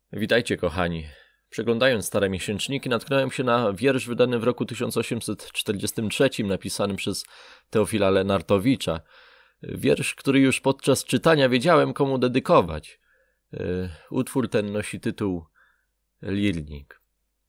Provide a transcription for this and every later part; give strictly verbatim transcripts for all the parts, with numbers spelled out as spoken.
Witajcie, kochani. Przeglądając stare miesięczniki, natknąłem się na wiersz wydany w roku tysiąc osiemset czterdziestym trzecim, napisany przez Teofila Lenartowicza. Wiersz, który już podczas czytania wiedziałem, komu dedykować. Utwór ten nosi tytuł Lirnik.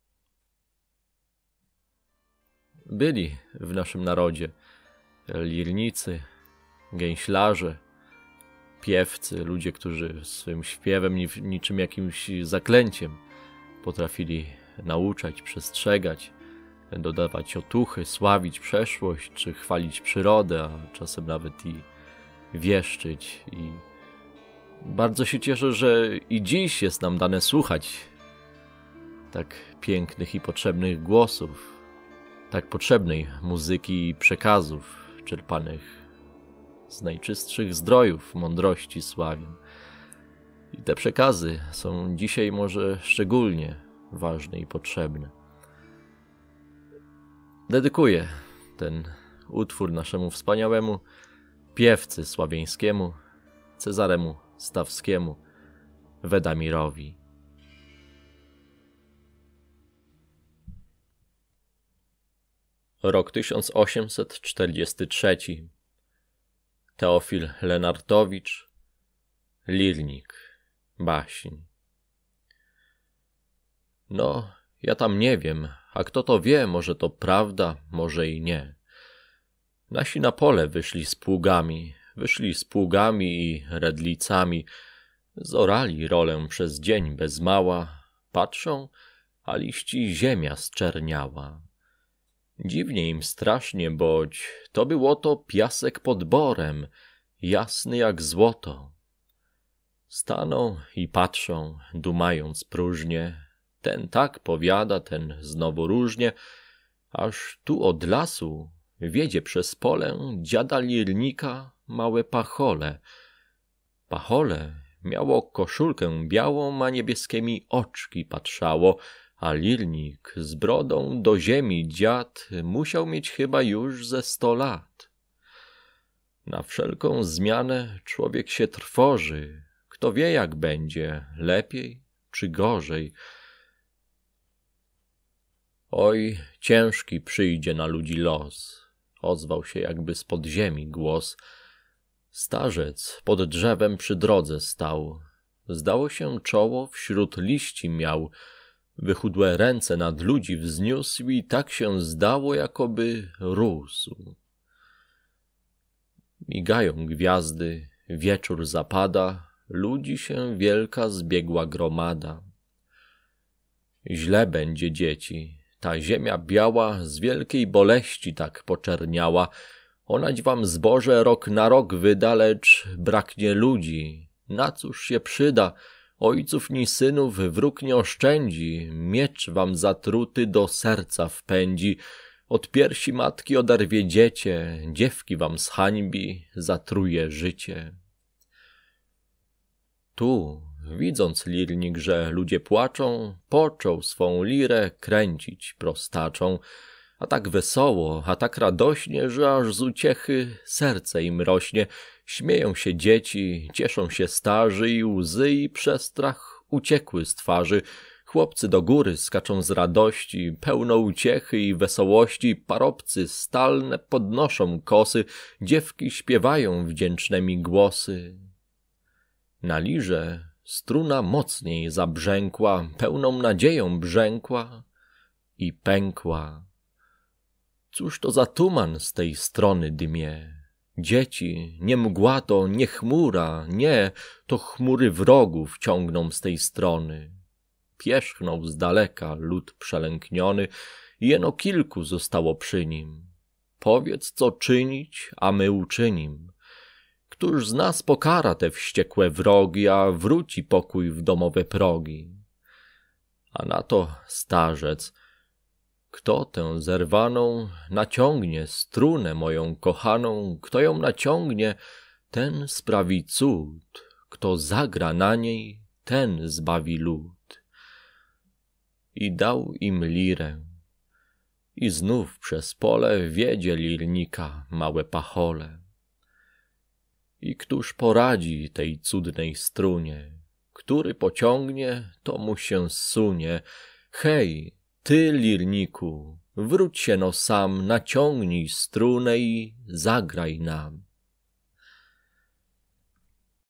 Byli w naszym narodzie lirnicy, gęślarze, piewcy, ludzie, którzy swym śpiewem, niczym jakimś zaklęciem potrafili nauczać, przestrzegać, dodawać otuchy, sławić przeszłość, czy chwalić przyrodę, a czasem nawet i wieszczyć. I bardzo się cieszę, że i dziś jest nam dane słuchać tak pięknych i potrzebnych głosów, tak potrzebnej muzyki i przekazów czerpanych z najczystszych zdrojów mądrości sławien. I te przekazy są dzisiaj może szczególnie ważne i potrzebne. Dedykuję ten utwór naszemu wspaniałemu piewcy sławieńskiemu, Cezaremu Stawskiemu, Wedamirowi. Rok tysiąc osiemset czterdziesty trzeci. Teofil Lenartowicz, Lirnik, baśń. No, ja tam nie wiem, a kto to wie, może to prawda, może i nie. Nasi na pole wyszli z pługami, wyszli z pługami i redlicami, zorali rolę przez dzień bez mała, patrzą, a liści ziemia zczerniała. Dziwnie im strasznie, boć to było to piasek pod borem, jasny jak złoto. Staną i patrzą, dumając próżnie, ten tak powiada, ten znowu różnie, aż tu od lasu wiedzie przez pole dziada lirnika małe pachole. Pachole miało koszulkę białą, a niebieskiemi oczki patrzało, a lirnik z brodą do ziemi dziad musiał mieć chyba już ze sto lat. Na wszelką zmianę człowiek się trwoży, kto wie jak będzie, lepiej czy gorzej. Oj, ciężki przyjdzie na ludzi los, ozwał się jakby z podziemi głos. Starzec pod drzewem przy drodze stał, zdało się czoło wśród liści miał, wychudłe ręce nad ludzi wzniósł i tak się zdało, jakoby rósł. Migają gwiazdy, wieczór zapada, ludzi się wielka zbiegła gromada. Źle będzie dzieci, ta ziemia biała z wielkiej boleści tak poczerniała. Onać wam zboże rok na rok wyda, lecz braknie ludzi. Na cóż się przyda? Ojców ni synów wróg nie oszczędzi, miecz wam zatruty do serca wpędzi, od piersi matki oderwie dziecię, dziewki wam zhańbi, zatruje życie. Tu, widząc lirnik, że ludzie płaczą, począł swą lirę kręcić prostaczą, a tak wesoło, a tak radośnie, że aż z uciechy serce im rośnie. Śmieją się dzieci, cieszą się starzy i łzy i przestrach uciekły z twarzy. Chłopcy do góry skaczą z radości, pełno uciechy i wesołości. Parobcy stalne podnoszą kosy, dziewki śpiewają wdzięcznemi głosy. Na lirze struna mocniej zabrzękła, pełną nadzieją brzękła i pękła. Cóż to za tuman z tej strony dymie? Dzieci, nie mgła to, nie chmura, nie, to chmury wrogów ciągną z tej strony. Pierzchnął z daleka lud przelękniony, jeno kilku zostało przy nim. Powiedz, co czynić, a my uczynim. Któż z nas pokara te wściekłe wrogi, a wróci pokój w domowe progi? A na to starzec: kto tę zerwaną naciągnie strunę moją kochaną, kto ją naciągnie, ten sprawi cud, kto zagra na niej, ten zbawi lud. I dał im lirę. I znów przez pole wiedzie lirnika małe pachole. I któż poradzi tej cudnej strunie, który pociągnie, to mu się zsunie. Hej, ty, lirniku, wróć się no sam, naciągnij strunę i zagraj nam.